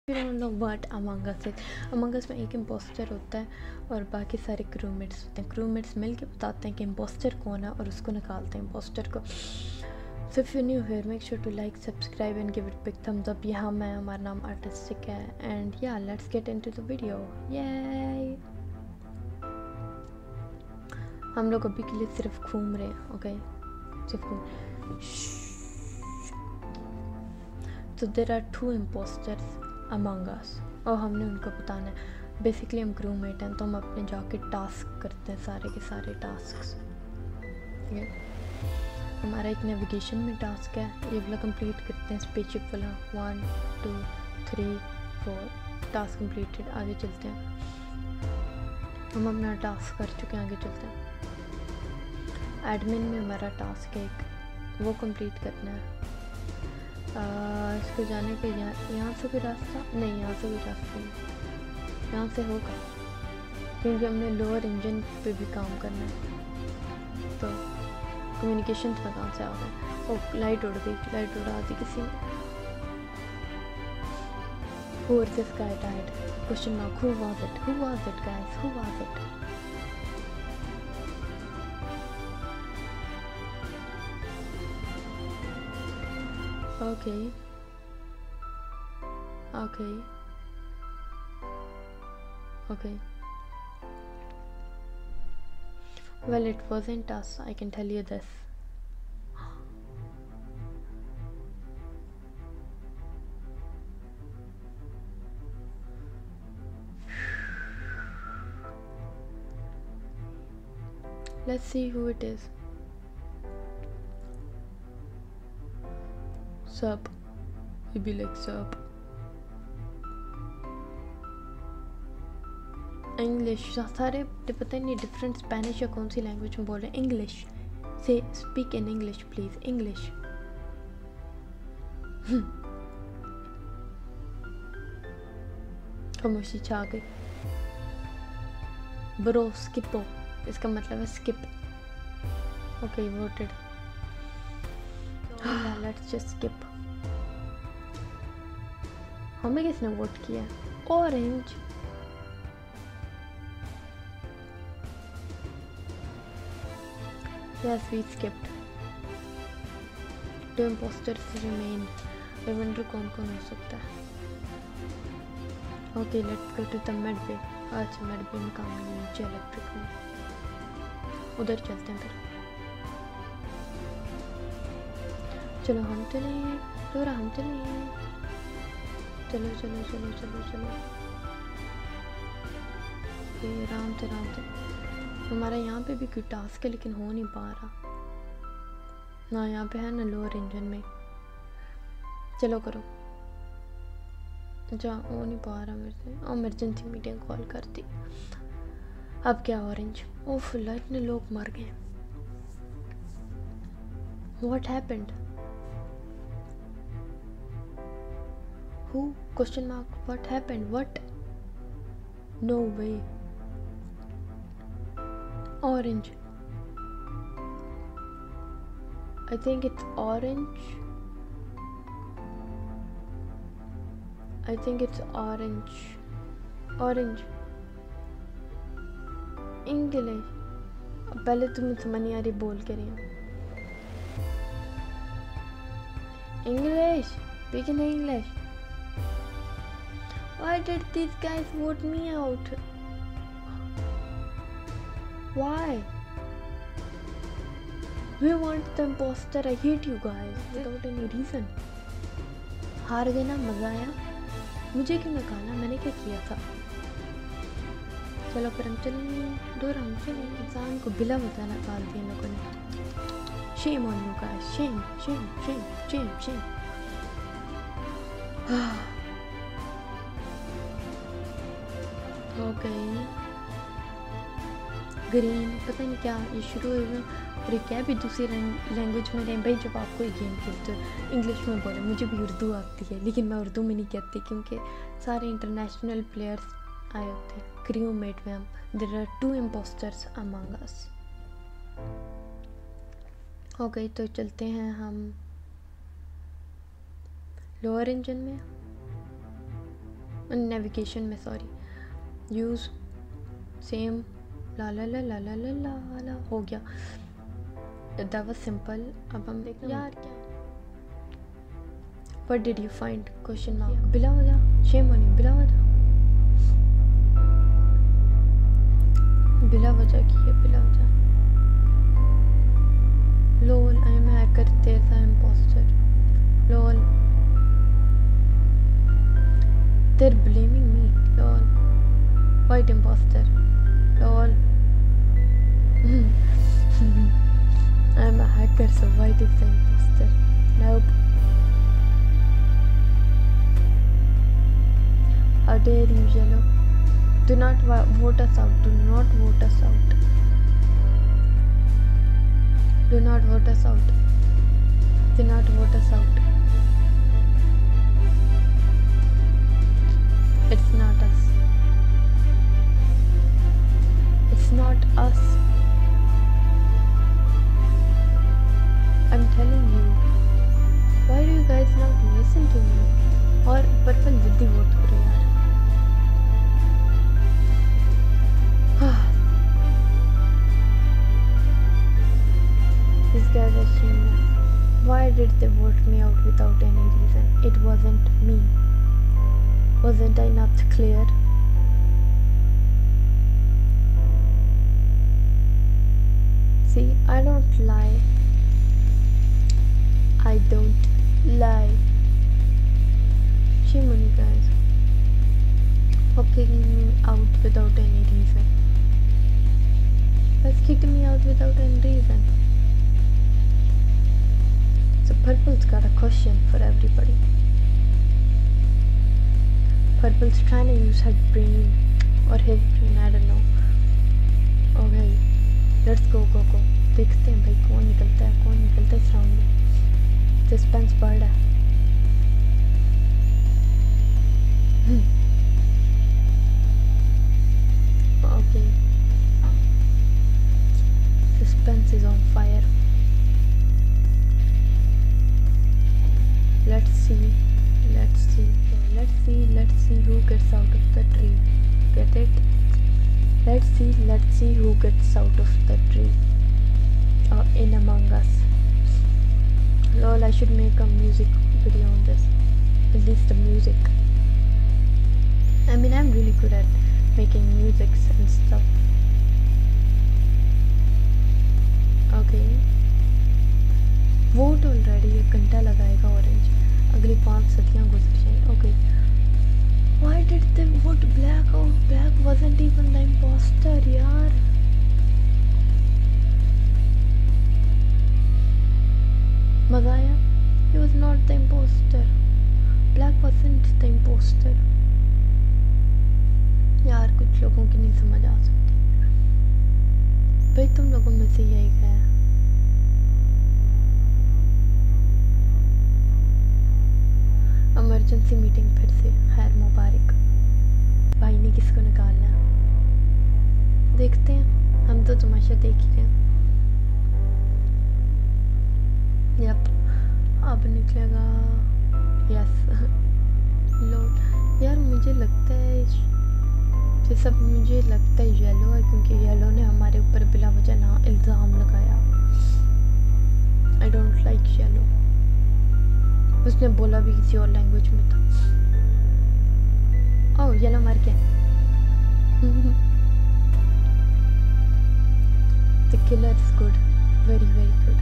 What among अस में एक impostor होता है और बाकी सारे क्रूमेट्स होते हैं। क्रूमेट्स मिल के बताते हैं कि इम्पोस्टर कौन है और उसको निकालते हैं इम्पोस्टर को। So if you new here make sure to like subscribe and give it big thumbs up. यहाँ मैं हमारा नाम आर्टिस्टिक है and yeah let's get into the video. ये हम लोग अभी के लिए सिर्फ घूम रहे हैं, ओके सिर्फ घूम। तो there are 2 impostors among us और हमने उनको बताना है। बेसिकली हम क्रूमेट हैं तो हम अपने जाके टास्क करते हैं, सारे के सारे टास्क। ठीक है, हमारा एक नेविगेशन में टास्क है, ये वाला कंप्लीट करते हैं, स्पेसशिप वाला। 1 2 3 4 टास्क कंप्लीटेड। आगे चलते हैं, हम अपना टास्क कर चुके हैं, आगे चलते हैं। एडमिन में हमारा टास्क है एक, वो कंप्लीट करना है। इसको जाने के यहाँ से कोई रास्ता नहीं, यहाँ से कोई रास्ता नहीं, यहाँ से होगा क्योंकि हमने लोअर इंजन पे भी काम करना है। तो कम्युनिकेशन में कहाँ से आ गए? ओ लाइट उड़ गई, लाइट उड़ा दी किसी ने। Who is this guy died? Question mark. Who was it? Who was it, guys? Who was it? Okay. Okay. Okay. Well, it wasn't us, I can tell you this. Let's see who it is. Sup. He'd be like sup. English सारे पता नहीं different Spanish या कौन सी language में बोल रहे हैं। English से speak in English please. English खामोशी छा गई। ब्रो स्किपो, इसका मतलब है skip. Okay voted, let's just skip. हमें किसने वोट किया? Orange. Yes, we skipped. 2 imposters remain. I wonder कौन कौन हो सकता है। Okay, let's go to the med bay. अच्छा med bay में काम नहीं, नीचे इलेक्ट्रिक में, उधर चलते हैं फिर। चलो हम चले, थोड़ा हम चले, चलो चलो चलो चलो चलो आराम से। हमारा यहाँ पे भी कोई टास्क है लेकिन हो नहीं पा रहा ना, यहाँ पे है ना लोअर इंजन में। चलो करो, अच्छा हो नहीं पा रहा मेरे से। इमरजेंसी मीटिंग कॉल कर दी। अब क्या ऑरेंज? ओह इतने लोग मर गए। What happened? Who? Question mark. What happened? What? No way. Orange. I think it's orange. I think it's orange. Orange. English. पहले तुम समझ नहीं आ रही, बोल के रही हो। English. Speak in English. Why did these guys vote me out? Why? We want the imposter. I hate you guys without any reason. हार गए ना, मजा आया। मुझे क्यों निकाला? मैंने क्या किया था? चलो फिर हम चलें, दूर हम चलें। इंसान को बिला बता निकाल दिया लोगों ने। Shame on you guys. Shame, shame, shame, shame, shame. Okay. Green पता नहीं क्या ये शुरू हुए और ये क्या भी दूसरी लैंग्वेज में रहे। भाई जब आपको ये गेम खेलते हो इंग्लिश में बोले, मुझे भी उर्दू आती है लेकिन मैं उर्दू में नहीं कहती क्योंकि सारे इंटरनेशनल प्लेयर्स आए होते हैं। क्रू मेट में हम there are 2 impostors among us. हो गई तो चलते हैं हम लोअर इंजन में। नेविगेशन में, सॉरी, यूज़ सेम, ला ला ला ला ला ला ला ला हो गया। That was simple. अब हम देखते हैं यार क्या। What did you find? Question mark. बिला हो जा, शेम ऑन यू, बिला हो जा, बिला वजह की है, बिला वजह। Lol, I am hacker, there's an imposter. Lol, they're blaming me. Lol, white imposter. Lol, I'm a hacker, so white is the imposter. Nope. How dare you, yellow? Do not vote us out. Do not vote us out. Do not vote us out. Do not vote us out. It's not us. It's not us. I'm telling you. Why do you guys not listen to me? और purple जल्दी vote करो यार। These guys are shameless. Why did they vote me out without any reason? It wasn't me. Wasn't I not clear? See, I don't lie. I don't lie. Shame on you guys for kicking me out without any reason. Guys kicked me out without any reason. So Purple's got a question for everybody. Purple's trying to use her brain or his brain, I don't know. Okay, let's go. देखते हैं भाई कौन निकलता है इस round में। Suspense बढ़ रहा है। Okay, suspense is on fire. Let's see who gets out of the tree. Get it? Let's see who gets out of the tree. In Among Us. Lol, I should make a music video on this. At least the music. I mean, I'm really good at making music and stuff. Okay. Vote already. 1 घंटा लगाएगा orange. अगली 5 सदियाँ गुजर जाएंगी। Okay. Why did they vote black out? Black wasn't even the imposter, यार। मजा आया? He was not the imposter. Black wasn't the imposter. यार कुछ लोगों की नहीं समझ आ सकती। भाई तुम लोगों में से यही है। इमरजेंसी मीटिंग फिर से। खैर मुबारक। भाई ने किसको निकालना है? देखते हैं। हम तो तमाशा देख ही रहे हैं। यप, अब निकलेगा। यस। लो यार, मुझे लगता है येलो है, क्योंकि येलो ने हमारे ऊपर बिला वजह ना इल्ज़ाम लगाया। I don't like yellow. उसने बोला भी किसी और लैंग्वेज में था। ओह, येलो मर गया। The killer is good, very very good.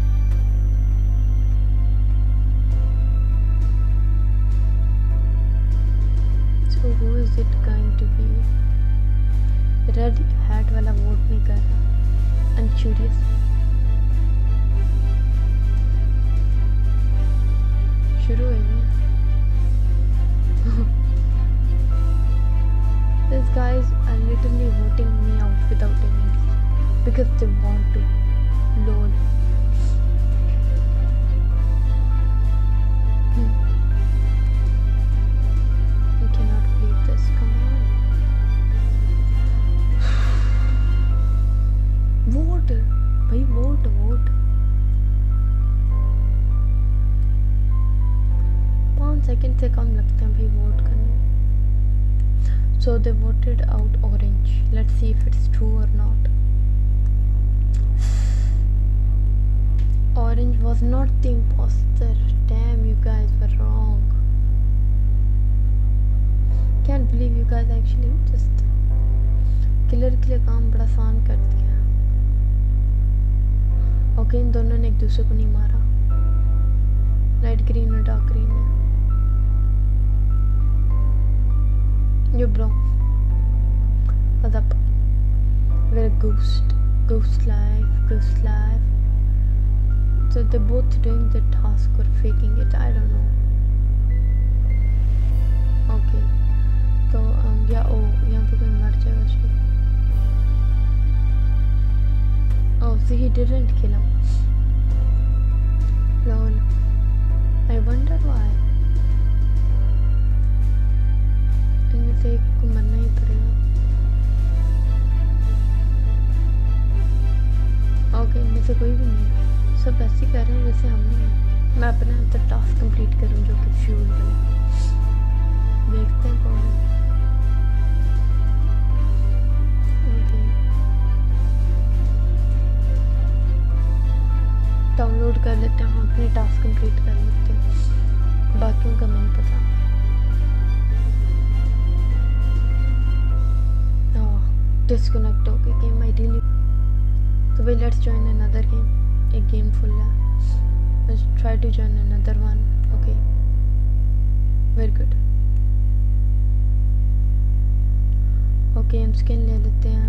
So who is it going to be? Red hat वाला वोट नहीं कर रहा। I'm curious. शुरू है ये। These guys are literally voting me out without any reason because they want to. Lol. I cannot believe this. Come on. Vote, भाई vote. 5 second से कम लगते हैं भाई वोट करने। So they voted out orange. Let's see if it's true or not. Orange was not the imposter. Damn, you guys were wrong. Can't believe you guys actually just killer के लिए काम बड़ा आसान कर दिया. ओके, इन दोनों ने एक दूसरे को नहीं मारा. लाइट ग्रीन और डार्क ग्रीन ने. Yo bro, what's up? We're a ghost live. So they're both doing the task or faking it, I don't know. Okay, तो yeah, oh, यहाँ पे कोई मर जाएगा शायद. Oh, so he didn't kill him. Lol. I wonder why. इनमें से एक को मरना ही पड़ेगा. ओके, इनमें से कोई भी नहीं है. सब ऐसे ही कर रहे हैं जैसे हमने है. मैं अपना अंदर टास्क कंप्लीट करूँ जो कि फ्यूल वाला. देखते हैं कौन है. ओके, डाउनलोड कर लेते हैं. हम अपने टास्क कंप्लीट कर लेते हैं. बाकियों का नहीं पता. डिस्कनेक्ट हो गई गेम आइडियली. तो भाई लेट्स जॉइन अनदर गेम. एक गेम फुल है. Let's try to join another one. Okay, very good. Okay, हम स्किन ले लेते हैं.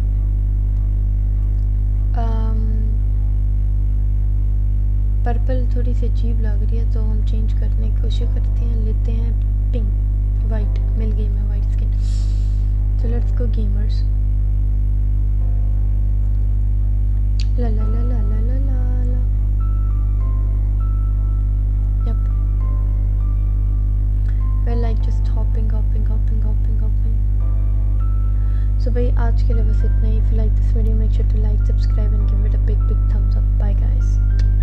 पर्पल थोड़ी सी अजीब लग रही है तो हम चेंज करने की कोशिश करते हैं. लेते हैं पिंक. वाइट मिल गई हमें white skin. So let's go gamers. La la la la la la la la. Yep. Well, like just hopping. So भाई आज के लिए बस इतना ही. If you like this video, make sure to like, subscribe and give it a big thumbs up. Bye guys.